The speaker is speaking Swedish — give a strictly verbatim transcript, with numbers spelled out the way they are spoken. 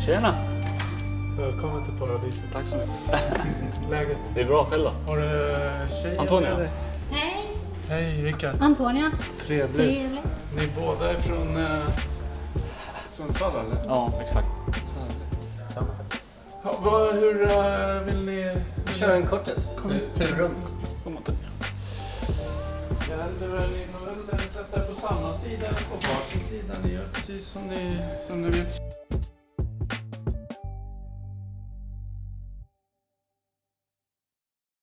Tjena! Välkommen till paradiset. Tack så mycket. Läget? Det är bra själv då. Har du tjejer Antonia. med dig? Hej! Hej Rickard. Antonia. Trevligt. Trevligt. Ni båda är från eh, Sundsvall eller? Ja, exakt. Ja, vad, hur uh, vill ni... Kör en kortis. Kom. Tur runt. Kom inte. Ja, det var, ni får väl sätta er på samma sida eller på varsin sida. Ni gör precis som ni, som ni vill.